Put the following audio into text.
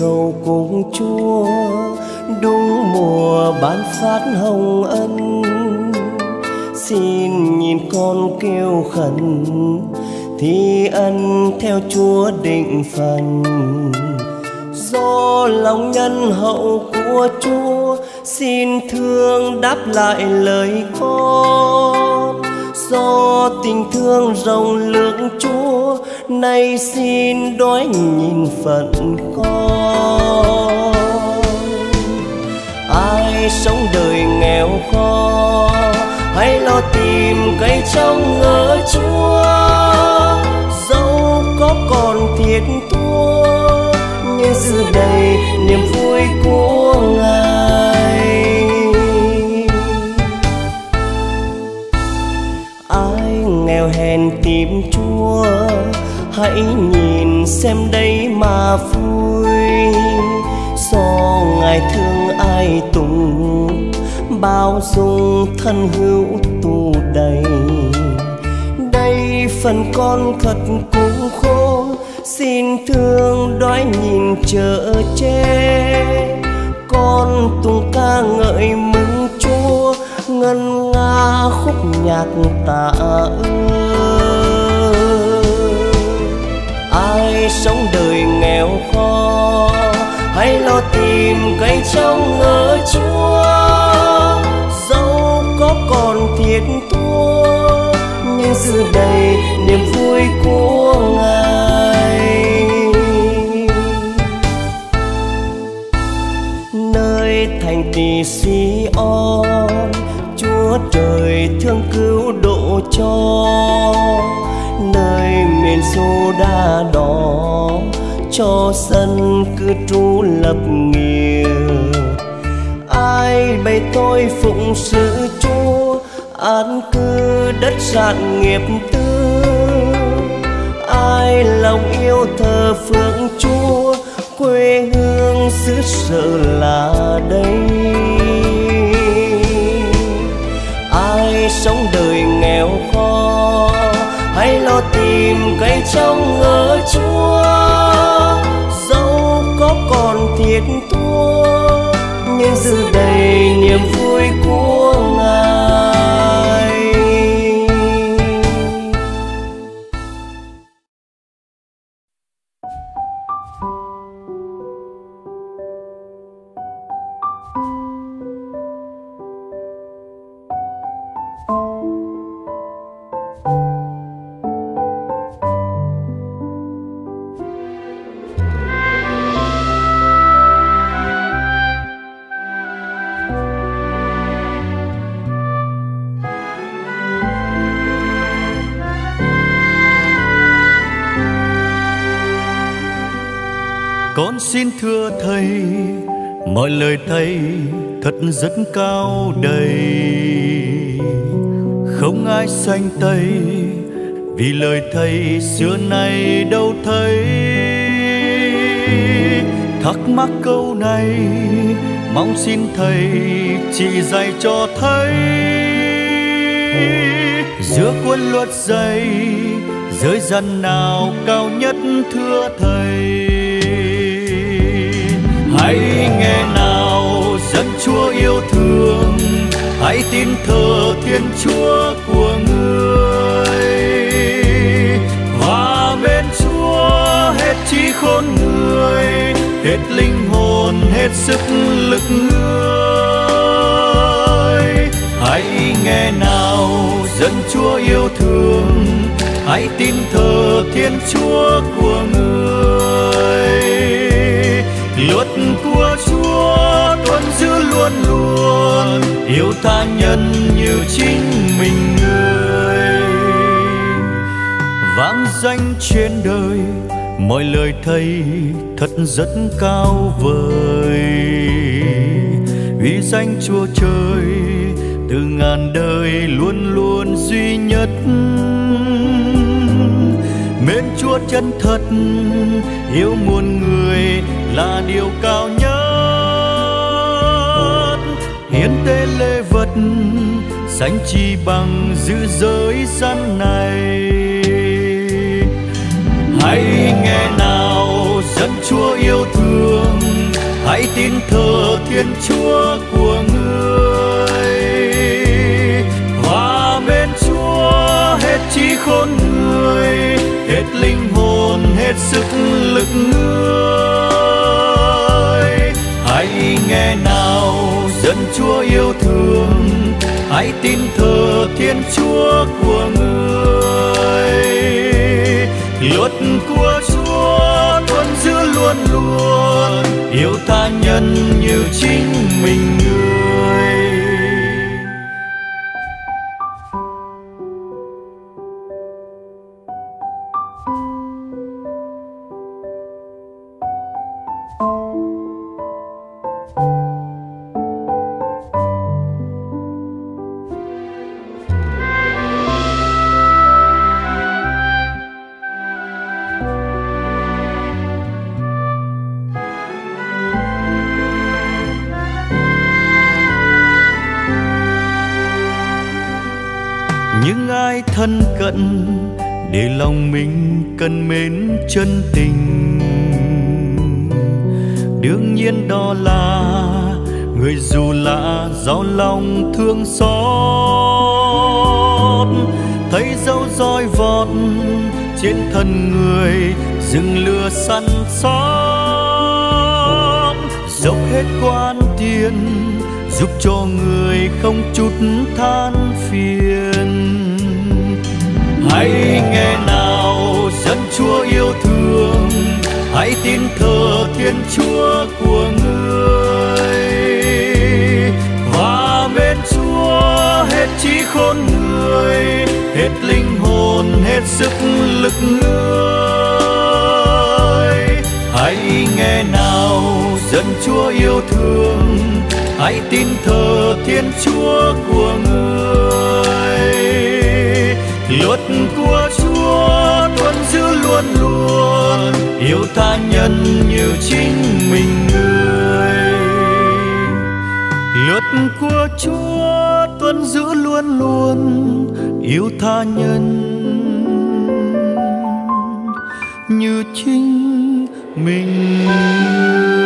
cầu cùng Chúa, đúng mùa ban phát hồng ân. Xin nhìn con kêu khẩn, thì ân theo Chúa định phần. Do lòng nhân hậu của Chúa, xin thương đáp lại lời con. Do tình thương rộng lượng Chúa, nay xin đói nhìn phận con. Ai sống đời nghèo khó, hãy lo tìm cây trong ngỡ Chúa. Dẫu có còn thiệt thua, nhưng dư đầy niềm vui của Ngài. Ai nghèo hèn tìm Chúa, hãy nhìn xem đây mà vui. Do Ngài thương ai tùng, bao dung thân hữu tu đầy. Đây phần con khất cũng khôn, xin thương đói nhìn chở che. Con tung ca ngợi mừng Chúa, ngân nga khúc nhạc tạ ơn. Ai sống đời nghèo khó, hãy lo tìm cây trong ngỡ Chúa. Dẫu có còn thiệt thua, nhưng dư đầy niềm vui của Ngài. Nơi thành tỳ Sion, Chúa trời thương cứu độ cho. Nơi miền Giô-đa đó, cho dân cư trú lập nghiệp. Ai bày tôi phụng sự Chúa, an cư đất rạn nghiệp tư. Ai lòng yêu thờ phượng Chúa, quê hương xứ sở là đây. Ai sống đời nghèo khó, hãy lo tìm cây trong ngỡ Chúa. Dẫu có còn thiệt thua, nhưng dư đầy niềm vui của Ngài. Con xin thưa Thầy, mọi lời Thầy thật rất cao đầy. Không ai sanh Tây, vì lời Thầy xưa nay đâu thấy. Thắc mắc câu này, mong xin Thầy chỉ dạy cho thấy. Giữa quân luật dày, giới dân nào cao nhất thưa Thầy? Hãy nghe nào dân Chúa yêu thương, hãy tin thờ Thiên Chúa của người. Và bên Chúa hết trí khôn người, hết linh hồn, hết sức lực người. Hãy nghe nào dân Chúa yêu thương, hãy tin thờ Thiên Chúa của người. Luật của Chúa tuân giữ luôn luôn, yêu tha nhân như chính mình người. Vang danh trên đời, mọi lời Thầy thật rất cao vời. Uy danh Chúa trời từ ngàn đời luôn luôn duy nhất. Mến Chúa chân thật, yêu muôn người là điều cao nhất. Hiến tế lễ vật, sánh chi bằng giữ giới gian này. Hãy nghe nào dân Chúa yêu thương, tin thờ Thiên Chúa của người. Và mến Chúa hết trí khôn người, hết linh hồn, hết sức lực người. Hãy nghe nào dân Chúa yêu thương, hãy tin thờ Thiên Chúa của người. Luật của Chúa tuân giữ luôn luôn, yêu tha nhân như chính mình người. Những ai thân cận để lòng mình cần mến chân tình, đương nhiên đó là người dù lạ giàu lòng thương xót. Thấy dấu roi vọt trên thân người, dừng lửa săn sóc, dốc hết quan tiền giúp cho người không chút than phiền. Hãy nghe nào dân Chúa yêu thương, hãy tin thờ Thiên Chúa của người. Và mến Chúa hết trí khôn người, hết linh hồn, hết sức lực người. Hãy nghe nào dân Chúa yêu thương, hãy tin thờ Thiên Chúa của người. Luật của Chúa tuân giữ luôn luôn, yêu tha nhân như chính mình người. Luật của Chúa tuân giữ luôn luôn, yêu tha nhân như chính mình người.